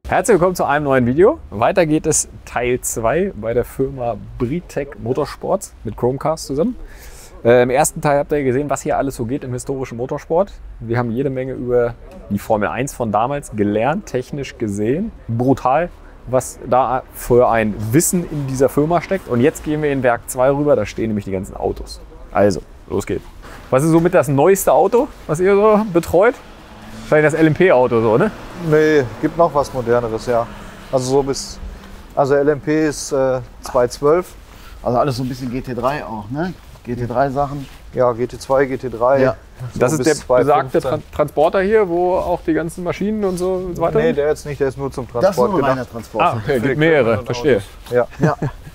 Herzlich willkommen zu einem neuen Video. Weiter geht es Teil 2 bei der Firma Britec Motorsports mit Chromecast zusammen. Im ersten Teil habt ihr gesehen, was hier alles so geht im historischen Motorsport. Wir haben jede Menge über die Formel 1 von damals gelernt, technisch gesehen. Brutal, was da für ein Wissen in dieser Firma steckt. Und jetzt gehen wir in Werk 2 rüber, da stehen nämlich die ganzen Autos. Also, los geht's. Was ist somit das neueste Auto, was ihr so betreut? Wahrscheinlich das LMP-Auto so, ne? Nee, gibt noch was Moderneres, ja. Also LMP ist 212. Also alles so ein bisschen GT3 auch, ne? GT3-Sachen. Ja, GT2, GT3. Ja. So Das ist der 215. besagte Transporter hier, wo auch die ganzen Maschinen und so weiter. Nee, der jetzt nicht, der ist nur zum Das ist Transport nur ein reiner gedacht. Transport. Ah, okay, gibt mehrere, verstehe. Ja. Ja.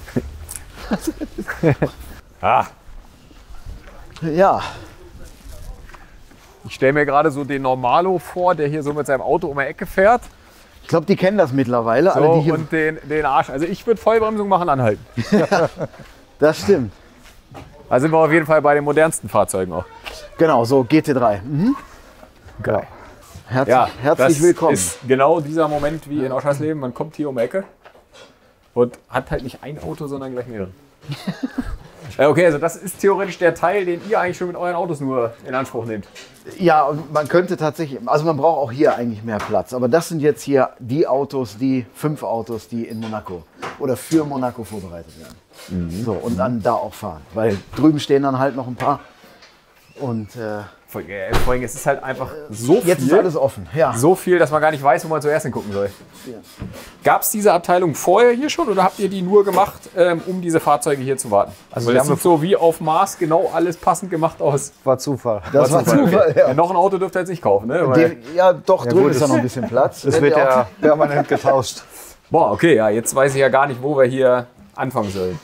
Ah, Ja. ich stelle mir gerade so den Normalo vor, der hier so mit seinem Auto um die Ecke fährt. Ich glaube, die kennen das mittlerweile. So, Alle, die hier, und den Arsch. Also ich würde Vollbremsung machen, anhalten. das stimmt. Da sind wir auf jeden Fall bei den modernsten Fahrzeugen auch. Genau, so GT3. Mhm. Geil. Herzlich willkommen. Das ist genau dieser Moment wie in Oschersleben. Man kommt hier um die Ecke und hat halt nicht ein Auto, sondern gleich mehrere. Okay, also das ist theoretisch der Teil, den ihr eigentlich schon mit euren Autos nur in Anspruch nehmt. Ja, und man könnte tatsächlich, also man braucht auch hier eigentlich mehr Platz. Aber das sind jetzt hier die Autos, die 5 Autos, die in Monaco oder für Monaco vorbereitet werden. So, und dann da auch fahren. Weil drüben stehen dann halt noch ein paar. Und Vor allem, es ist halt einfach so jetzt ist viel, alles offen. Ja. so viel, dass man gar nicht weiß, wo man zuerst hingucken soll. Ja. Gab es diese Abteilung vorher hier schon oder habt ihr die nur gemacht, um diese Fahrzeuge hier zu warten? Also wir das haben sieht so wie auf Maß genau alles passend gemacht aus. War Zufall. Das war Zufall, Okay. ja. Noch ein Auto dürft ihr jetzt nicht kaufen, ne? Weil, Ja, doch, drüben gut, ist ja noch ein bisschen Platz. Es Wenn wird der ja permanent getauscht. boah, okay, ja, jetzt weiß ich ja gar nicht, wo wir hier anfangen sollen.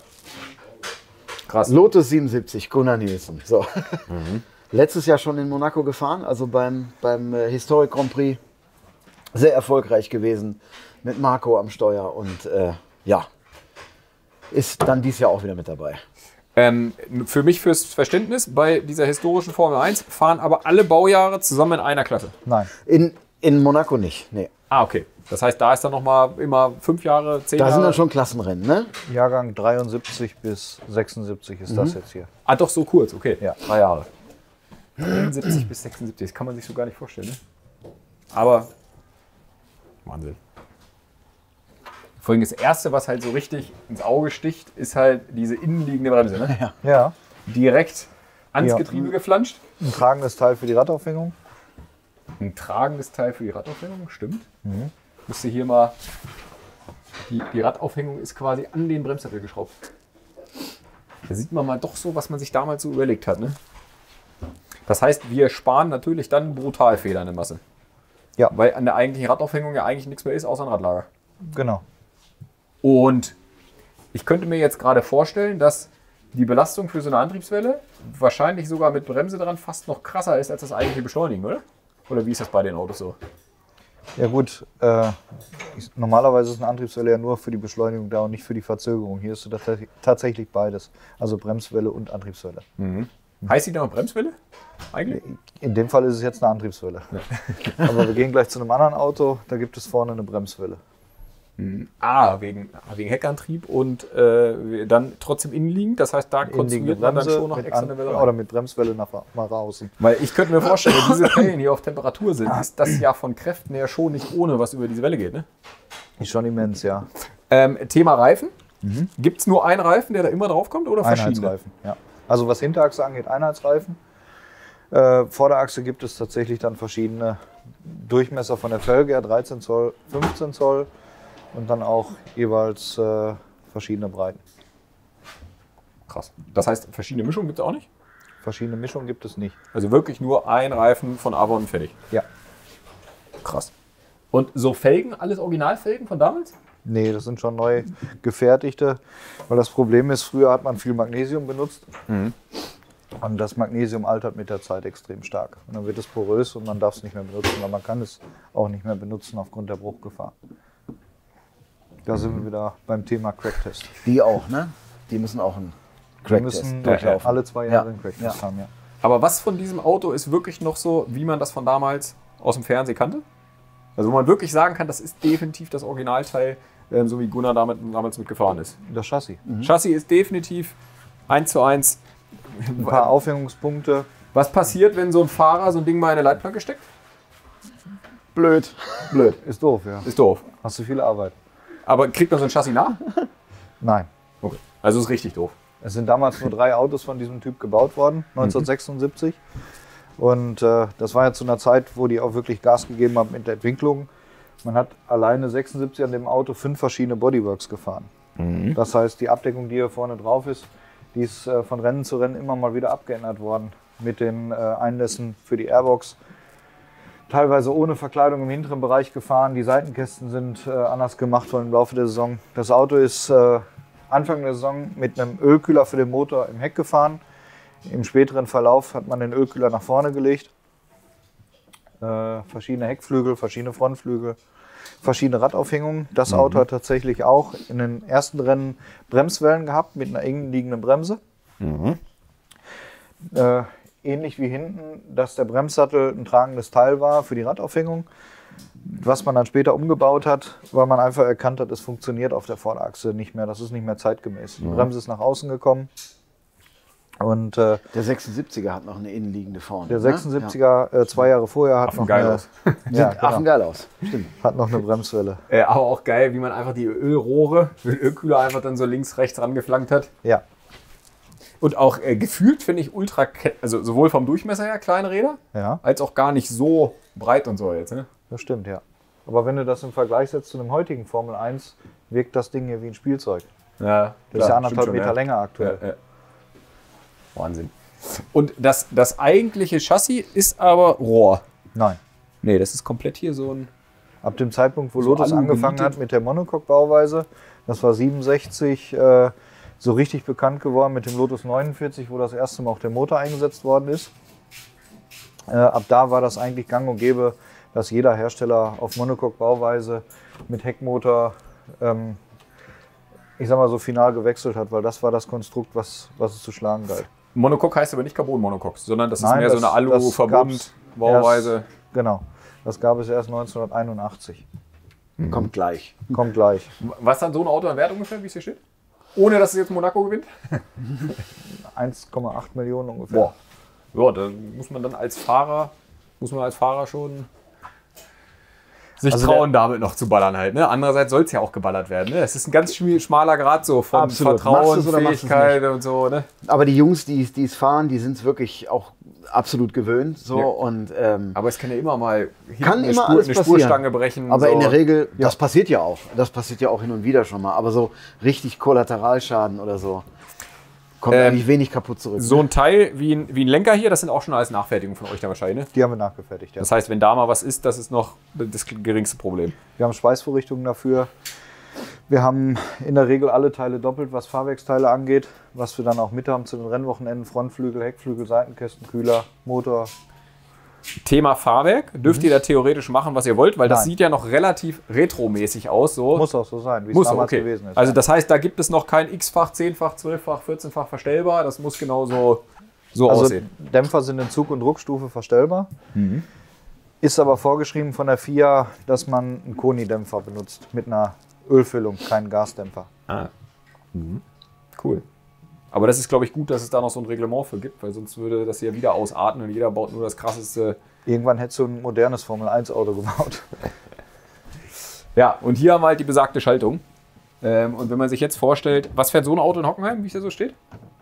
Krass. Lotus 77, Gunnar Nielsen. So. Letztes Jahr schon in Monaco gefahren, also beim Historic Grand Prix. Sehr erfolgreich gewesen mit Marco am Steuer und ja, ist dann dieses Jahr auch wieder mit dabei. Für mich fürs Verständnis, bei dieser historischen Formel 1 fahren aber alle Baujahre zusammen in einer Klasse. Nein. In Monaco nicht, nee. Ah, okay. Das heißt, da ist dann nochmal immer 5 Jahre, 10 Da Jahre. sind dann schon Klassenrennen, ne? Jahrgang 73 bis 76 ist das jetzt hier. Ah, doch so kurz, okay. Ja. 3 Jahre. 73 bis 76, das kann man sich so gar nicht vorstellen, ne? Aber Wahnsinn. Vor allem das Erste, was halt so richtig ins Auge sticht, ist halt diese innenliegende Bremse, ne? Ja. Direkt ans Ja. Getriebe geflanscht. Ein tragendes Teil für die Radaufhängung. Ein tragendes Teil für die Radaufhängung, stimmt. Müsste hier mal, die Radaufhängung ist quasi an den Bremssattel geschraubt. Da sieht man mal doch so, was man sich damals so überlegt hat, ne? Das heißt, wir sparen natürlich dann brutal Federn in Masse. Ja. Weil an der eigentlichen Radaufhängung ja eigentlich nichts mehr ist, außer ein Radlager. Genau. Und ich könnte mir jetzt gerade vorstellen, dass die Belastung für so eine Antriebswelle wahrscheinlich sogar mit Bremse dran fast noch krasser ist als das eigentliche Beschleunigen, oder? Oder wie ist das bei den Autos so? Ja gut, normalerweise ist eine Antriebswelle ja nur für die Beschleunigung da und nicht für die Verzögerung. Hier ist tatsächlich beides, also Bremswelle und Antriebswelle. Heißt die dann noch Bremswelle? Eigentlich? In dem Fall ist es jetzt eine Antriebswelle. Aber wir gehen gleich zu einem anderen Auto, da gibt es vorne eine Bremswelle. Ah, wegen Heckantrieb und dann trotzdem innenliegend. Das heißt, da konstruiert man dann schon noch mit extra eine Welle rein. oder mit Bremswelle nach außen. Weil ich könnte mir vorstellen, wenn diese Wellen hier auf Temperatur sind, ist das ja von Kräften her schon nicht ohne, was über diese Welle geht, ne? Ist schon immens, ja. Thema Reifen. Gibt es nur einen Reifen, der da immer drauf kommt oder verschiedene? Einheitsreifen, ja. Also was Hinterachse angeht, Einheitsreifen. Vorderachse gibt es tatsächlich dann verschiedene Durchmesser von der Felge, 13 Zoll, 15 Zoll und dann auch jeweils verschiedene Breiten. Krass. Das heißt, verschiedene Mischungen gibt es auch nicht? Verschiedene Mischungen gibt es nicht. Also wirklich nur ein Reifen von Avon fertig? Ja. Krass. Und so Felgen, alles Originalfelgen von damals? Nee, das sind schon neu gefertigte, weil das Problem ist, früher hat man viel Magnesium benutzt und das Magnesium altert mit der Zeit extrem stark. Und dann wird es porös und man darf es nicht mehr benutzen, weil man kann es auch nicht mehr benutzen aufgrund der Bruchgefahr. Da sind wir wieder beim Thema Cracktest. Die auch, ne? Die müssen auch einen Wir Cracktest müssen durchlaufen. alle 2 Jahre Ja. einen Cracktest Ja. haben, ja. Aber was von diesem Auto ist wirklich noch so, wie man das von damals aus dem Fernsehen kannte? Also wo man wirklich sagen kann, das ist definitiv das Originalteil, so wie Gunnar damals mitgefahren ist. Das Chassis. Chassis ist definitiv 1:1. Ein paar Aufhängungspunkte. Was passiert, wenn so ein Fahrer so ein Ding mal in eine Leitplanke steckt? Blöd. Blöd. Ist doof, ja. Ist doof. Hast du viel Arbeit? Aber kriegt man so ein Chassis nach? Nein. Okay. Also ist richtig doof. Es sind damals nur 3 Autos von diesem Typ gebaut worden, 1976. Und das war ja zu einer Zeit, wo die auch wirklich Gas gegeben haben mit der Entwicklung. Man hat alleine 76 an dem Auto 5 verschiedene Bodyworks gefahren. Das heißt, die Abdeckung, die hier vorne drauf ist, die ist von Rennen zu Rennen immer mal wieder abgeändert worden. Mit den Einlässen für die Airbox. Teilweise ohne Verkleidung im hinteren Bereich gefahren. Die Seitenkästen sind anders gemacht worden im Laufe der Saison. Das Auto ist Anfang der Saison mit einem Ölkühler für den Motor im Heck gefahren. Im späteren Verlauf hat man den Ölkühler nach vorne gelegt. Verschiedene Heckflügel, verschiedene Frontflügel, verschiedene Radaufhängungen. Das Auto hat tatsächlich auch in den ersten Rennen Bremswellen gehabt mit einer eng liegenden Bremse. Ähnlich wie hinten, dass der Bremssattel ein tragendes Teil war für die Radaufhängung. Was man dann später umgebaut hat, weil man einfach erkannt hat, es funktioniert auf der Vorderachse nicht mehr. Das ist nicht mehr zeitgemäß. Die Bremse ist nach außen gekommen. Und Der 76er hat noch eine innenliegende vorne. der 76er 2 Jahre vorher hat noch geil eine, aus. ja, genau, Affengeil aus. Stimmt. hat noch eine Bremswelle. Aber auch geil, wie man einfach die Ölrohre für den Ölkühler einfach dann so links, rechts rangeflankt hat. Ja, Und auch gefühlt finde ich ultra, also sowohl vom Durchmesser her kleine Räder, ja, als auch gar nicht so breit und so jetzt. Ne? das stimmt, ja. Aber wenn du das im Vergleich setzt zu einem heutigen Formel 1, wirkt das Ding hier wie ein Spielzeug. Ja, Das ist ja 1,5 Meter länger aktuell. Ja. Wahnsinn. Und das eigentliche Chassis ist aber Rohr. Nein. Nee, das ist komplett hier so ein... Ab dem Zeitpunkt, wo So Lotus angefangen angemietet. hat mit der Monocoque-Bauweise, das war 67, so richtig bekannt geworden mit dem Lotus 49, wo das erste Mal auch der Motor eingesetzt worden ist. Ab da war das eigentlich gang und gäbe, dass jeder Hersteller auf Monocoque-Bauweise mit Heckmotor, ich sag mal so, final gewechselt hat, weil das war das Konstrukt, was es zu schlagen galt. Monocoque heißt aber nicht Carbon-Monocoque, sondern das ist Nein, mehr so eine das Alu-Verbund-Bauweise. erst- Genau, das gab es erst 1981. Kommt gleich. Kommt gleich. Was hat so ein Auto an Wert ungefähr, wie es hier steht? Ohne, dass es jetzt Monaco gewinnt? 1,8 Millionen ungefähr. Ja, da muss man dann als Fahrer schon sich Also trauen, damit noch zu ballern halt. Ne? Andererseits soll es ja auch geballert werden. Ne? Es ist ein ganz schmaler Grad so von Absolut. Vertrauen, Machst du's oder machst du's Fähigkeit und so. Ne? Aber die Jungs, die es fahren, die sind es wirklich auch absolut gewöhnt. So. Ja. Und, Aber es kann ja immer mal hinten Kann eine, immer Spur, alles eine passieren. Spurstange brechen. aber so. in der Regel, das passiert ja auch. Das passiert ja auch hin und wieder schon mal. Aber so richtig Kollateralschaden oder so kommt eigentlich wenig kaputt zurück. So ein Teil wie ein Lenker hier, das sind auch schon alles Nachfertigungen von euch da wahrscheinlich. Ne? Die haben wir nachgefertigt, ja. Das heißt, wenn da mal was ist, das ist noch das geringste Problem. Wir haben Schweißvorrichtungen dafür. Wir haben in der Regel alle Teile doppelt, was Fahrwerksteile angeht, was wir dann auch mit haben zu den Rennwochenenden. Frontflügel, Heckflügel, Seitenkästen, Kühler, Motor. Thema Fahrwerk, dürft ihr da theoretisch machen, was ihr wollt, weil das Nein. sieht ja noch relativ retromäßig aus. So. Muss auch so sein, wie es Muss, damals okay. gewesen ist. Also das heißt, da gibt es noch kein X-fach, 10-fach, 12-fach, 14-fach verstellbar. Das muss genau so aussehen. Dämpfer sind in Zug- und Druckstufe verstellbar. Mhm. Ist aber vorgeschrieben von der FIA, dass man einen Koni-Dämpfer benutzt mit einer Ölfüllung, keinen Gasdämpfer. Ah. Mhm. Cool. Aber das ist, glaube ich, gut, dass es da noch so ein Reglement für gibt, weil sonst würde das ja wieder ausarten und jeder baut nur das krasseste. Irgendwann hättest du ein modernes Formel-1-Auto gebaut. Ja, und hier haben wir halt die besagte Schaltung. Und wenn man sich jetzt vorstellt, was fährt so ein Auto in Hockenheim, wie es hier so steht?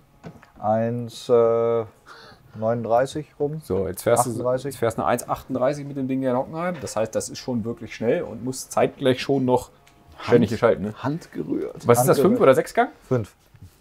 1,39 rum. So, jetzt fährst 38. du jetzt fährst eine 1,38 mit dem Ding hier in Hockenheim. Das heißt, das ist schon wirklich schnell und muss zeitgleich schon noch ständig hier schalten. Ne? Handgerührt. Was ist das, 5 oder 6 Gang? 5.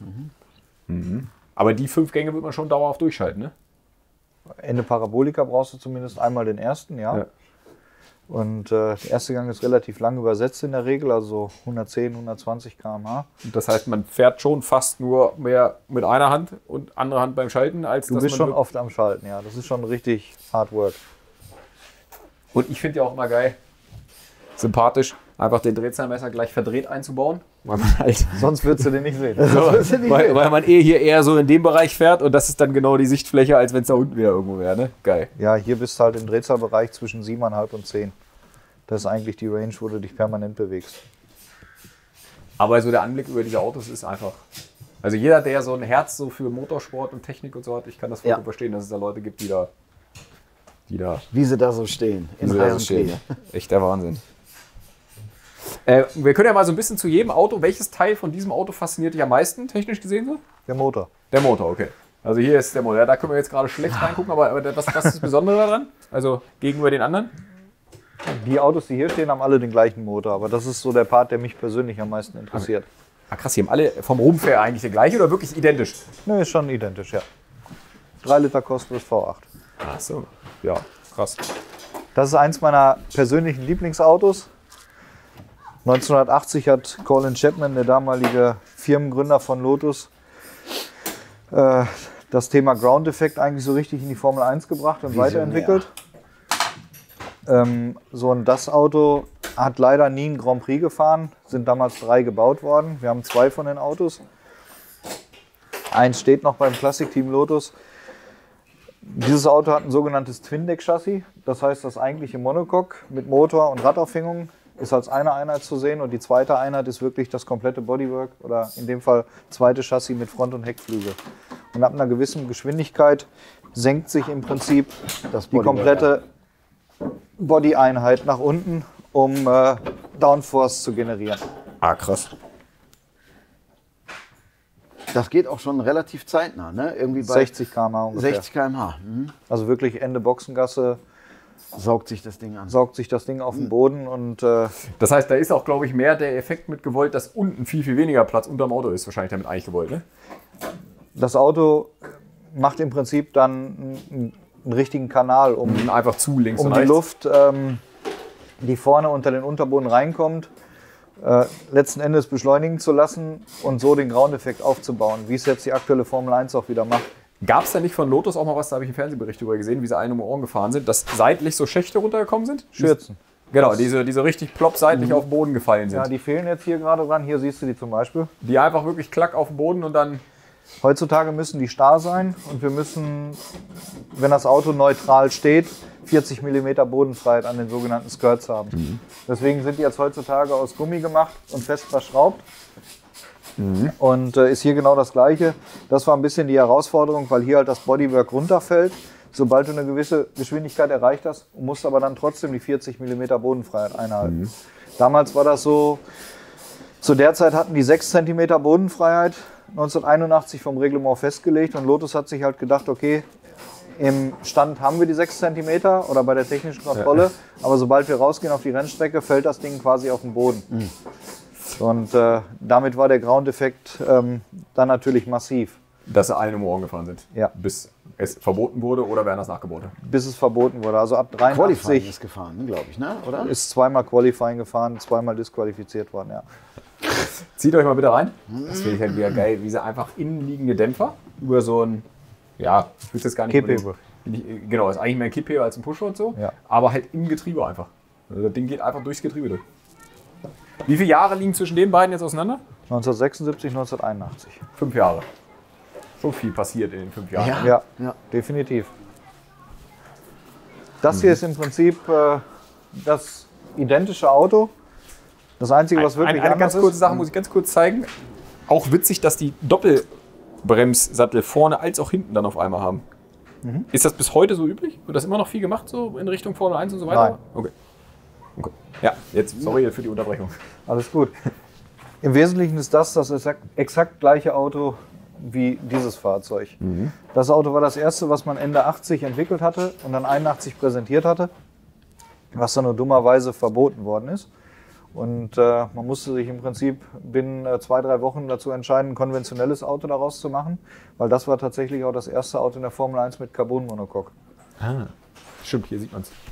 Aber die 5 Gänge wird man schon dauerhaft durchschalten, ne? Ende Parabolika brauchst du zumindest einmal den ersten, ja. Ja. Und der erste Gang ist relativ lang übersetzt in der Regel, also 110, 120 km/h. Und das heißt, man fährt schon fast nur mehr mit einer Hand und andere Hand beim Schalten, als Du dass bist man schon oft am Schalten, ja. Das ist schon richtig Hard Work. Und ich finde ja auch immer geil, sympathisch, einfach den Drehzahlmesser gleich verdreht einzubauen. Weil man halt Sonst würdest du den nicht sehen. weil man hier eher so in dem Bereich fährt und das ist dann genau die Sichtfläche, als wenn es da unten wieder irgendwo wäre. Ne? Geil. Ja, hier bist du halt im Drehzahlbereich zwischen 7,5 und 10. Das ist eigentlich die Range, wo du dich permanent bewegst. Aber so der Anblick über diese Autos ist einfach... Also jeder, der so ein Herz so für Motorsport und Technik und so hat, ich kann das voll verstehen, dass es da Leute gibt, die da... Wie sie da so stehen. In Reihe und Glied. Echt der Wahnsinn. Wir können ja mal so ein bisschen zu jedem Auto. Welches Teil von diesem Auto fasziniert dich am meisten, technisch gesehen so? Der Motor. Der Motor, okay. Also hier ist der Motor. Ja, da können wir jetzt gerade schlecht reingucken, aber was ist das Besondere daran? Also gegenüber den anderen? Die Autos, die hier stehen, haben alle den gleichen Motor. Aber das ist so der Part, der mich persönlich am meisten interessiert. Ah, krass, die haben alle vom Rumpf her eigentlich der gleiche oder wirklich identisch? Ne, ist schon identisch, ja. 3 Liter kostet das V8. Ach so, ja, krass. Das ist eins meiner persönlichen Lieblingsautos. 1980 hat Colin Chapman, der damalige Firmengründer von Lotus, das Thema Ground Effect eigentlich so richtig in die Formel 1 gebracht und weiterentwickelt. Und das Auto hat leider nie einen Grand Prix gefahren, sind damals 3 gebaut worden. Wir haben 2 von den Autos. Eins steht noch beim Classic Team Lotus. Dieses Auto hat ein sogenanntes Twin-Deck-Chassis. Das heißt, das eigentliche Monocoque mit Motor und Radaufhängung ist als eine Einheit zu sehen und die zweite Einheit ist wirklich das komplette Bodywork oder in dem Fall zweite Chassis mit Front- und Heckflügel. Und ab einer gewissen Geschwindigkeit senkt sich im Prinzip die komplette Body-Einheit nach unten, um Downforce zu generieren. Ah, krass. Das geht auch schon relativ zeitnah, ne? Irgendwie bei 60 km/h ungefähr. 60 km/h. Also wirklich Ende Boxengasse. Saugt sich das Ding an. Saugt sich das Ding auf den Boden und... das heißt, da ist auch, glaube ich, mehr der Effekt mit gewollt, dass unten viel, viel weniger Platz unterm Auto ist, wahrscheinlich damit eigentlich gewollt, ne? Das Auto macht im Prinzip dann einen richtigen Kanal, um einfach zu links und die rechts. Luft, die vorne unter den Unterboden reinkommt, letzten Endes beschleunigen zu lassen und so den Ground-Effekt aufzubauen, wie es jetzt die aktuelle Formel 1 auch wieder macht. Gab es da nicht von Lotus auch mal was, da habe ich einen Fernsehbericht darüber gesehen, wie sie einen um die Ohren gefahren sind, dass seitlich so Schächte runtergekommen sind? Schürzen. Genau, die so richtig plopp seitlich auf den Boden gefallen sind. Ja, die fehlen jetzt hier gerade dran. Hier siehst du die zum Beispiel. Die einfach wirklich klack auf den Boden und dann... Heutzutage müssen die starr sein und wir müssen, wenn das Auto neutral steht, 40 mm Bodenfreiheit an den sogenannten Skirts haben. Deswegen sind die jetzt heutzutage aus Gummi gemacht und fest verschraubt. Und ist hier genau das Gleiche. Das war ein bisschen die Herausforderung, weil hier halt das Bodywork runterfällt. Sobald du eine gewisse Geschwindigkeit erreicht hast, musst aber dann trotzdem die 40 mm Bodenfreiheit einhalten. Damals war das so, zu der Zeit hatten die 6 cm Bodenfreiheit, 1981 vom Reglement festgelegt und Lotus hat sich halt gedacht, okay, im Stand haben wir die 6 cm oder bei der technischen Kontrolle, aber sobald wir rausgehen auf die Rennstrecke, fällt das Ding quasi auf den Boden. Und damit war der Ground-Effekt dann natürlich massiv. Dass sie allen um die Ohren gefahren sind? Ja. Bis es verboten wurde oder werden das nachgeboten? Bis es verboten wurde. Also ab 83 Qualifying ist gefahren, glaube ich, ne? Oder? Ist zweimal Qualifying gefahren, zweimal disqualifiziert worden, ja. Zieht euch mal bitte rein. Das finde ich halt wieder geil, wie sie einfach innenliegende Dämpfer über so ein, ja, ich würde es gar nicht Kippheber. Genau, ist eigentlich mehr ein Kippheber als ein Pusher und so, Ja. aber halt im Getriebe einfach. Also das Ding geht einfach durchs Getriebe durch. Wie viele Jahre liegen zwischen den beiden jetzt auseinander? 1976, 1981. 5 Jahre. Schon viel passiert in den 5 Jahren. Ja, definitiv. Das hier ist im Prinzip das identische Auto. Das Einzige, was wirklich Eine anders ganz kurze ist. Sache muss ich ganz kurz zeigen. Auch witzig, dass die Doppelbremssattel vorne als auch hinten dann auf einmal haben. Ist das bis heute so üblich? Wird das immer noch viel gemacht, so in Richtung Formel 1 und so weiter? Nein. Okay. Ja, jetzt sorry für die Unterbrechung. Alles gut. Im Wesentlichen ist das exakt gleiche Auto wie dieses Fahrzeug. Das Auto war das erste, was man Ende 80 entwickelt hatte und dann 81 präsentiert hatte, was dann nur dummerweise verboten worden ist. Und man musste sich im Prinzip binnen 2-3 Wochen dazu entscheiden, ein konventionelles Auto daraus zu machen, weil das war tatsächlich auch das erste Auto in der Formel 1 mit Carbon-Monocoque. Ah, stimmt, hier sieht man es.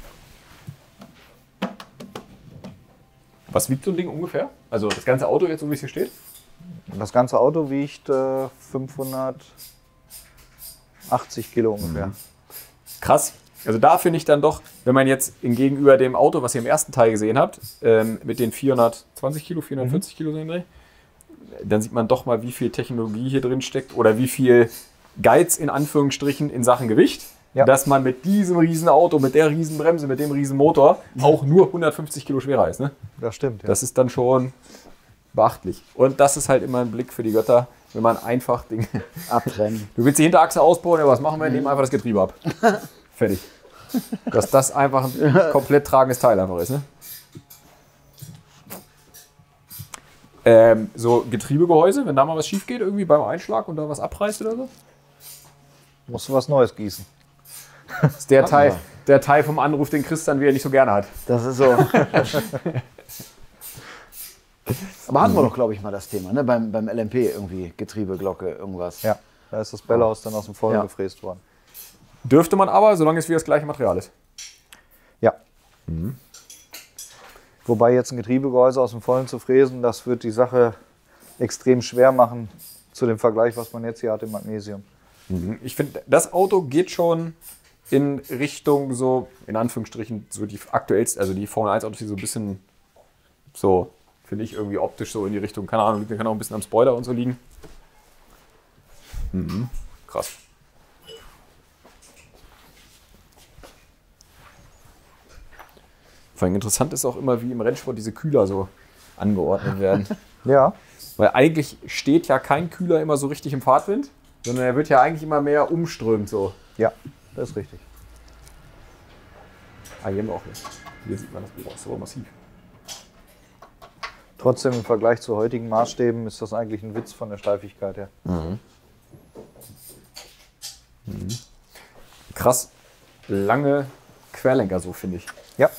Was wiegt so ein Ding ungefähr? Also das ganze Auto jetzt, so wie es hier steht? Das ganze Auto wiegt 580 Kilo ungefähr. Krass. Also da finde ich dann doch, wenn man jetzt gegenüber dem Auto, was ihr im ersten Teil gesehen habt, mit den 420 Kilo, 440 Kilo so im Dreh, dann sieht man doch mal, wie viel Technologie hier drin steckt oder wie viel Geiz in Anführungsstrichen in Sachen Gewicht. Ja. dass man mit diesem riesen Auto, mit der riesen Bremse, mit dem riesen Motor auch nur 150 Kilo schwerer ist. Ne? Das stimmt. Ja. Das ist dann schon beachtlich. Und das ist halt immer ein Blick für die Götter, wenn man einfach Dinge Abtrennen. Du willst die Hinterachse ausbauen, ja, was machen wir? Nehmen einfach das Getriebe ab. Fertig. Dass das einfach ein komplett tragendes Teil einfach ist. Ne? So Getriebegehäuse, wenn da mal was schief geht, irgendwie beim Einschlag und da was abreißt oder so? Musst du was Neues gießen. Das ist der Teil vom Anruf, den Chris dann wieder nicht so gerne hat. Das ist so. Aber hatten wir doch, glaube ich, mal das Thema, ne? Beim LMP irgendwie, Getriebeglocke, irgendwas. Ja, da ist das Bällhaus dann aus dem Vollen Ja. gefräst worden. Dürfte man aber, solange es wieder das gleiche Material ist. Ja. Wobei jetzt ein Getriebegehäuse aus dem Vollen zu fräsen, das wird die Sache extrem schwer machen zu dem Vergleich, was man jetzt hier hat im Magnesium. Ich finde, das Auto geht schon in Richtung so, in Anführungsstrichen, so die aktuellste, also die Formel 1 Autos, die so ein bisschen so, finde ich, irgendwie optisch so in die Richtung, keine Ahnung, kann auch ein bisschen am Spoiler und so liegen. Krass. Vor allem interessant ist auch immer, wie im Rennsport diese Kühler so angeordnet werden. Ja, Weil eigentlich steht ja kein Kühler immer so richtig im Fahrtwind, sondern er wird ja eigentlich immer mehr umströmt so. ja, das ist richtig. Ah, hier haben wir auch nicht. Hier sieht man das Bild auch so massiv. Trotzdem im Vergleich zu heutigen Maßstäben ist das eigentlich ein Witz von der Steifigkeit her. Krass lange Querlenker so, finde ich. Ja,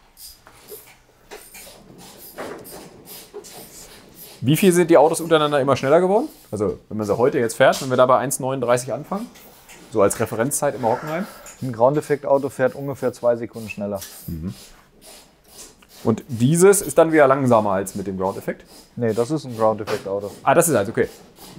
Wie viel sind die Autos untereinander immer schneller geworden? Also wenn man sie heute jetzt fährt, wenn wir da bei 1,39 anfangen, so als Referenzzeit immer Hockenheim. ein Ground-Effekt-Auto fährt ungefähr 2 Sekunden schneller. Und dieses ist dann wieder langsamer als mit dem Ground-Effekt. Nee, das ist ein Ground-Effekt-Auto. Ah, das ist also okay.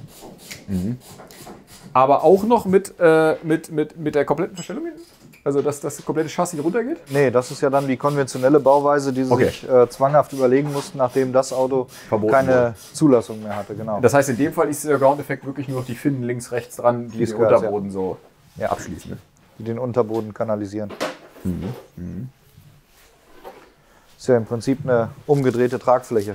Aber auch noch mit der kompletten Verstellung hinten? Also dass das komplette Chassis runtergeht? Nee, das ist ja dann die konventionelle Bauweise, die sie Okay. sich zwanghaft überlegen mussten, nachdem das Auto Verboten keine Zulassung mehr hatte. Genau. Das heißt, in dem Fall ist dieser Ground-Effekt wirklich nur noch die Finnen links, rechts dran, die den Disc-Guards, Unterboden so Ja. abschließen. Ne? Die den Unterboden kanalisieren. Ist ja im Prinzip eine umgedrehte Tragfläche.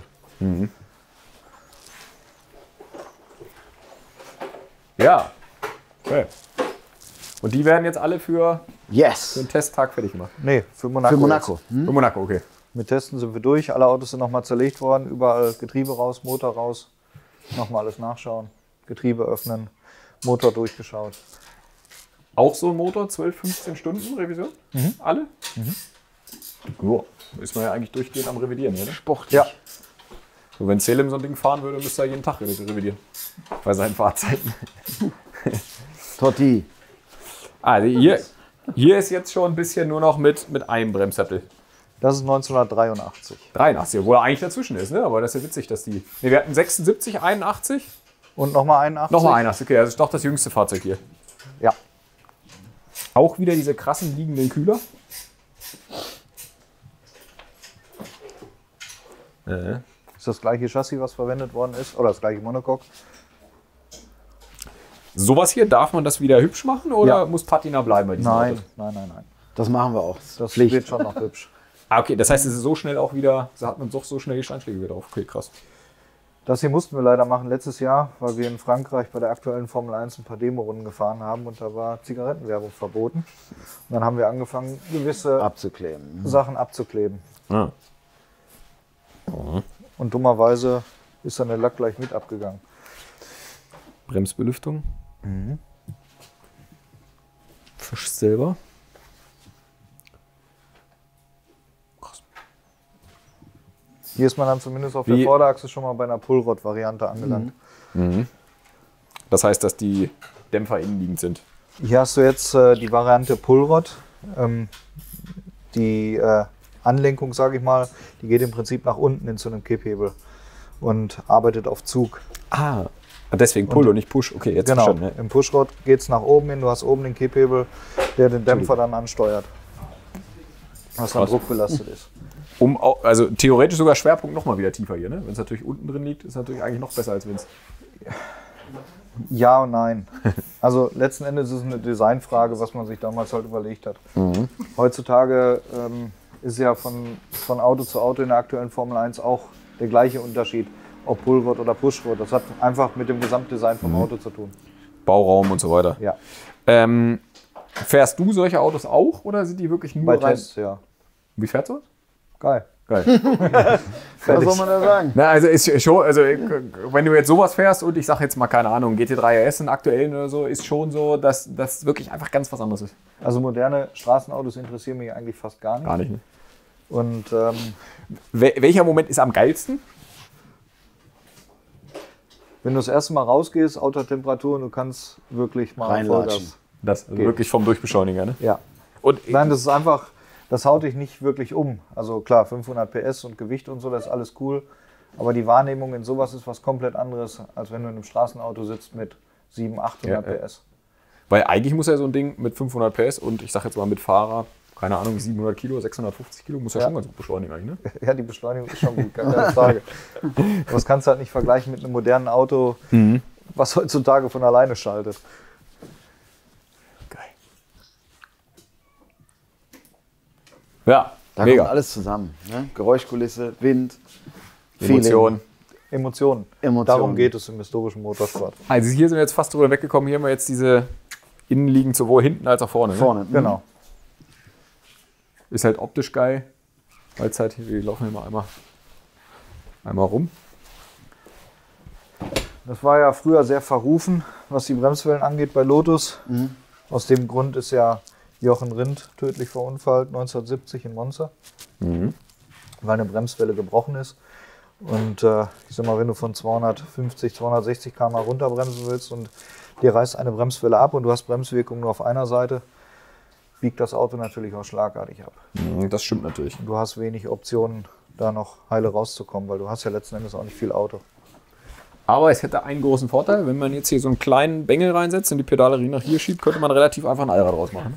Ja. Okay. Und die werden jetzt alle für Yes! den Testtag fertig gemacht. Nee, für Monaco. Für Monaco. Für Monaco, okay. Mit Testen sind wir durch. Alle Autos sind nochmal zerlegt worden. Überall Getriebe raus, Motor raus. Nochmal alles nachschauen. Getriebe öffnen. Motor durchgeschaut. Auch so ein Motor, 12, 15 Stunden Revision? Alle? Joa, ist man ja eigentlich durchgehend am Revidieren, oder? Sportlich. Ja. So, wenn Selim so ein Ding fahren würde, müsste er jeden Tag revidieren. Bei seinen Fahrzeiten. Totti. Also hier ist jetzt schon ein bisschen nur noch mit einem Bremssattel. Das ist 1983. 83, obwohl er eigentlich dazwischen ist, ne? Aber das ist ja witzig, dass die. Ne, wir hatten 76, 81. Und nochmal 81. Nochmal 81, okay, das ist doch das jüngste Fahrzeug hier. Ja. Auch wieder diese krassen liegenden Kühler. Ist das gleiche Chassis, was verwendet worden ist? Oder das gleiche Monocoque? Sowas hier, darf man das wieder hübsch machen oder Ja. muss Patina bleiben bei diesem Nein, Auto? nein. Das machen wir auch. Das Pflicht. wird schon noch hübsch. Ah, okay, das heißt, es ist so schnell auch wieder, da hat man doch so schnell die Steinschläge wieder drauf. Okay, krass. Das hier mussten wir leider machen letztes Jahr, weil wir in Frankreich bei der aktuellen Formel 1 ein paar Demo-Runden gefahren haben und da war Zigarettenwerbung verboten. Und dann haben wir angefangen, gewisse Abzukleben. Sachen abzukleben. Ah. Und dummerweise ist dann der Lack gleich mit abgegangen. Bremsbelüftung. Fisch selber. Krass. Hier ist man dann zumindest auf Wie- der Vorderachse schon mal bei einer Pullrod-Variante angelangt. Das heißt, dass die Dämpfer innenliegend sind. Hier hast du jetzt die Variante Pullrod. Die Anlenkung, sage ich mal, die geht im Prinzip nach unten in so einem Kipphebel und arbeitet auf Zug. Ah. Deswegen Pull und nicht Push. Okay, jetzt Genau, verstanden. Ne? im Pushrod geht es nach oben hin, du hast oben den Kipphebel, der den Dämpfer dann ansteuert. Was dann Krass. druckbelastet ist. Also theoretisch sogar Schwerpunkt noch mal wieder tiefer hier. Ne? Wenn es natürlich unten drin liegt, ist es natürlich eigentlich noch besser, als wenn es. Ja und nein. Also letzten Endes ist es eine Designfrage, was man sich damals halt überlegt hat. Heutzutage ist ja von Auto zu Auto in der aktuellen Formel 1 auch der gleiche Unterschied, ob Pullrod oder Pushrod. Das hat einfach mit dem Gesamtdesign vom Auto zu tun. Bauraum und so weiter. Ja. Fährst du solche Autos auch oder sind die wirklich nur Bei rein? Tests, ja. Wie fährst du das? Geil. Geil. Was soll man da sagen? Na, also ist schon, also wenn du jetzt sowas fährst und ich sag jetzt mal, keine Ahnung, GT3 RS in aktuellen oder so, ist schon so, dass das wirklich einfach ganz was anderes ist. Also moderne Straßenautos interessieren mich eigentlich fast gar nicht. Gar nicht, ne? Und Welcher Moment ist am geilsten? wenn du das erste Mal rausgehst, Autotemperatur, und du kannst wirklich mal Reinlatschen. Vollgas. Das also Geht. wirklich vom Durchbeschleuniger, ne? Ja. Und Nein, das ist einfach, das haut dich nicht wirklich um. Also klar, 500 PS und Gewicht und so, das ist alles cool. Aber die Wahrnehmung in sowas ist was komplett anderes, als wenn du in einem Straßenauto sitzt mit 700, 800 Ja, ja. PS. weil eigentlich muss ja so ein Ding mit 500 PS und ich sag jetzt mal mit Fahrer, keine Ahnung, 700 Kilo, 650 Kilo, muss ja, Ja. schon ganz gut beschleunigen eigentlich, ne? Ja, die Beschleunigung ist schon gut, keine Frage. Das kannst du halt nicht vergleichen mit einem modernen Auto, was heutzutage von alleine schaltet. Geil. Ja, Da mega. kommt alles zusammen. Ne? Geräuschkulisse, Wind, Emotionen. Emotionen. Emotionen. Darum geht es im historischen Motorsport. Also hier sind wir jetzt fast drüber weggekommen. Hier haben wir jetzt diese innen liegen sowohl hinten als auch vorne. Ne? Vorne. Genau. Ist halt optisch geil. Weil es halt, wir laufen hier mal einmal rum. Das war ja früher sehr verrufen, was die Bremswellen angeht bei Lotus. Aus dem Grund ist ja Jochen Rindt tödlich verunfallt 1970 in Monza, weil eine Bremswelle gebrochen ist. Und ich sag mal, wenn du von 250, 260 km/h runterbremsen willst und dir reißt eine Bremswelle ab und du hast Bremswirkung nur auf einer Seite, biegt das Auto natürlich auch schlagartig ab. Das stimmt natürlich. Du hast wenig Optionen, da noch heile rauszukommen, weil du hast ja letzten Endes auch nicht viel Auto. Aber es hätte einen großen Vorteil, wenn man jetzt hier so einen kleinen Bengel reinsetzt und die Pedalerie nach hier schiebt, könnte man relativ einfach ein Allrad draus machen.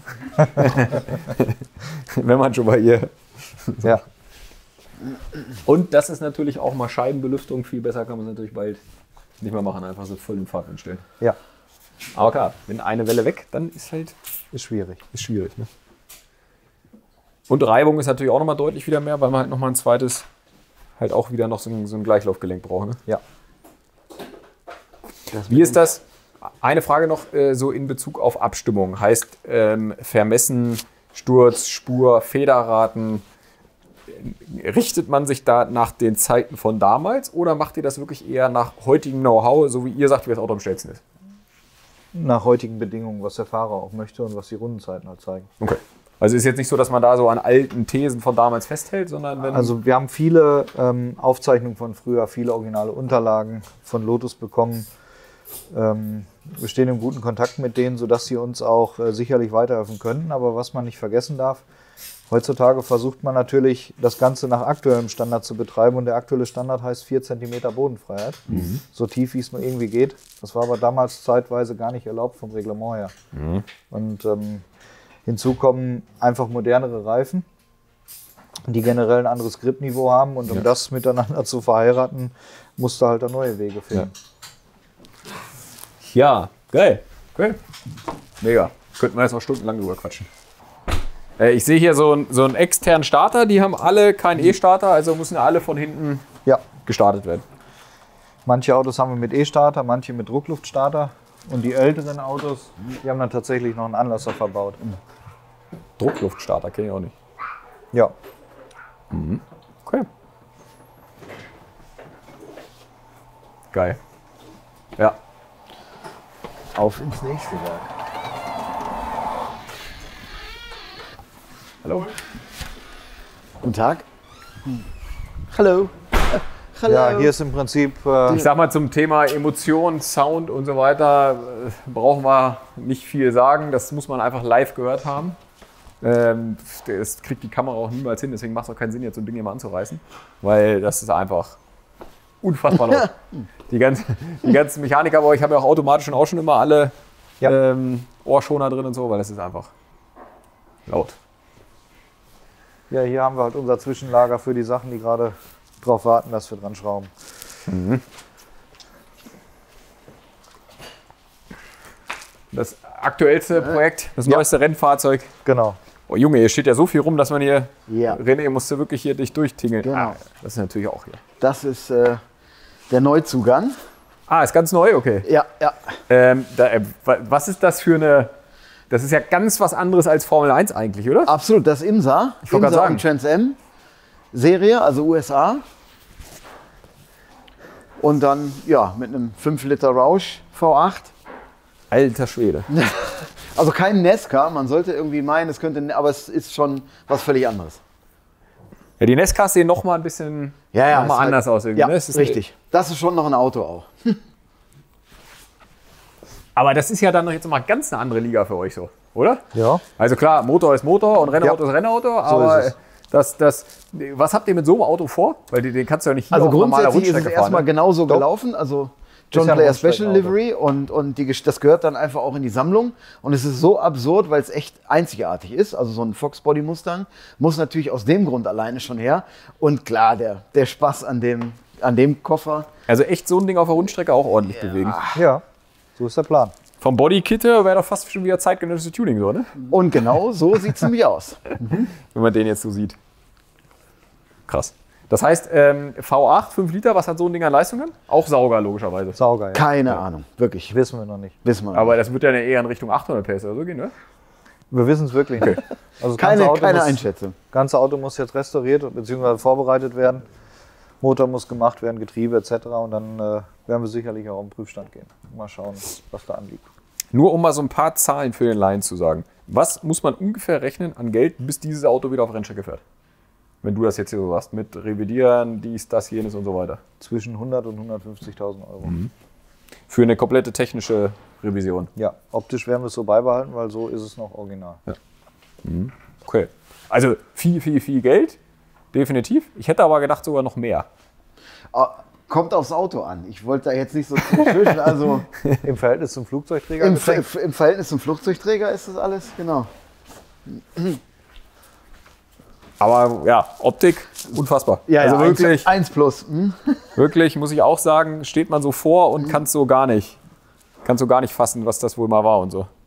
Wenn man schon mal hier. Ja. Und das ist natürlich auch mal Scheibenbelüftung. Viel besser kann man es natürlich bald nicht mehr machen, einfach so voll im Fahrtwind stellen. Ja, Aber klar, wenn eine Welle weg, dann ist halt ist schwierig. schwierig. Ne? Und Reibung ist natürlich auch nochmal deutlich wieder mehr, weil man halt nochmal ein zweites, halt auch wieder noch so ein Gleichlaufgelenk braucht. Ne? Ja. Wie ist das? Eine Frage noch so in Bezug auf Abstimmung. Heißt vermessen, Sturz, Spur, Federraten. Richtet man sich da nach den Zeiten von damals oder macht ihr das wirklich eher nach heutigem Know-how, so wie ihr sagt, wie das Auto am schnellsten ist? Nach heutigen Bedingungen, was der Fahrer auch möchte und was die Rundenzeiten halt zeigen. Okay. Also ist jetzt nicht so, dass man da so an alten Thesen von damals festhält, sondern wenn... Also wir haben viele Aufzeichnungen von früher, viele originale Unterlagen von Lotus bekommen. Wir stehen im guten Kontakt mit denen, sodass sie uns auch sicherlich weiterhelfen können. Aber was man nicht vergessen darf, heutzutage versucht man natürlich, das Ganze nach aktuellem Standard zu betreiben. Und der aktuelle Standard heißt 4 cm Bodenfreiheit. So tief, wie es nur irgendwie geht. Das war aber damals zeitweise gar nicht erlaubt vom Reglement her. Und hinzu kommen einfach modernere Reifen, die generell ein anderes Gripniveau haben. Und um das miteinander zu verheiraten, musst du halt da neue Wege finden. Ja, geil. Geil. Mega. Könnten wir jetzt auch stundenlang drüber quatschen. Ich sehe hier so einen externen Starter. Die haben alle keinen E-Starter, also müssen alle von hinten Ja. gestartet werden. Manche Autos haben wir mit E-Starter, manche mit Druckluftstarter. Und die älteren Autos, die haben dann tatsächlich noch einen Anlasser verbaut. Druckluftstarter kenne ich auch nicht. Ja. Okay. Geil. Ja. Auf ins nächste Werk. Hallo. Guten Tag. Hallo. Hallo. Ja, hier ist im Prinzip, Ich sag mal zum Thema Emotionen, Sound und so weiter brauchen wir nicht viel sagen. Das muss man einfach live gehört haben. Das kriegt die Kamera auch niemals hin, deswegen macht es auch keinen Sinn, jetzt so ein Ding hier mal anzureißen. Weil das ist einfach unfassbar laut. Die ganzen Mechaniker, aber ich habe ja auch automatisch auch schon immer alle Ohrschoner drin und so, weil das ist einfach laut. ja, hier haben wir halt unser Zwischenlager für die Sachen, die gerade drauf warten, dass wir dran schrauben. Das aktuellste Projekt, das neueste Rennfahrzeug. Genau. Oh Junge, hier steht ja so viel rum, dass man hier, Ja. René, musst du wirklich hier dich durchtingeln. Genau. Das ist natürlich auch hier. Das ist der Neuzugang. Ist ganz neu, okay. Ja, ja. Was ist das für eine, das ist ja ganz was anderes als Formel 1 eigentlich, oder? Absolut, das IMSA. Ich wollte gerade IMSA und Trans Am Serie, also USA. Und dann, ja, mit einem 5 Liter Roush V8. Alter Schwede. Also kein Nesca, man sollte irgendwie meinen, es könnte, aber es ist schon was völlig anderes. Ja, die Nescas sehen noch mal ein bisschen ist anders halt, aus irgendwie. Ja, Ne? Es ist richtig. Das ist schon noch ein Auto auch. Aber das ist ja dann noch jetzt mal ganz eine andere Liga für euch so, oder? Ja. Also klar, Motor ist Motor und Rennauto ist Rennauto, aber ist es. was habt ihr mit so einem Auto vor? Weil den kannst du ja nicht hier Also auf normaler grundsätzlich ist es Rundstrecke fahren. erstmal Ne? genauso Doch. gelaufen. Also John Ist ja ein Player Special Rundstreckenauto. Livery und das gehört dann einfach auch in die Sammlung. Und es ist so absurd, weil es echt einzigartig ist. Also so ein Fox Body Mustang muss natürlich aus dem Grund alleine schon her. Und klar, der Spaß an dem Koffer. Also echt so ein Ding auf der Rundstrecke auch ordentlich bewegen. Ja, so ist der Plan. Vom Bodykit her wäre doch fast schon wieder zeitgenössisches Tuning, so, ne? Und genau so sieht es nämlich aus. Wenn man den jetzt so sieht. Krass. Das heißt, V8, 5 Liter, was hat so ein Ding an Leistungen? Auch Sauger, logischerweise. Saugeil. Keine Ahnung, wirklich. Wissen wir noch nicht. Wissen wir noch Aber das wird ja eher in Richtung 800 PS oder so gehen, ne? Wir wissen es wirklich nicht. Also das keine muss, Einschätzung. ganze Auto muss jetzt restauriert bzw. vorbereitet werden. Motor muss gemacht werden, Getriebe etc. Und dann werden wir sicherlich auch im Prüfstand gehen. Mal schauen, was da anliegt. Nur um mal so ein paar Zahlen für den Laien zu sagen. Was muss man ungefähr rechnen an Geld, bis dieses Auto wieder auf Rennstrecke fährt? Wenn du das jetzt hier so hast, mit Revidieren, dies, das, jenes und so weiter. Zwischen 100 und 150.000 Euro. Für eine komplette technische Revision. Ja, optisch werden wir es so beibehalten, weil so ist es noch original. Okay. Also viel Geld, definitiv. Ich hätte aber gedacht sogar noch mehr. Kommt aufs Auto an. Ich wollte da jetzt nicht so zwischen, also Im Verhältnis zum Flugzeugträger? im Verhältnis zum Flugzeugträger ist das alles, genau. Aber ja, Optik, unfassbar. Also wirklich, 1 plus. wirklich, muss ich auch sagen, steht man so vor und kannst so gar nicht fassen, was das wohl mal war und so.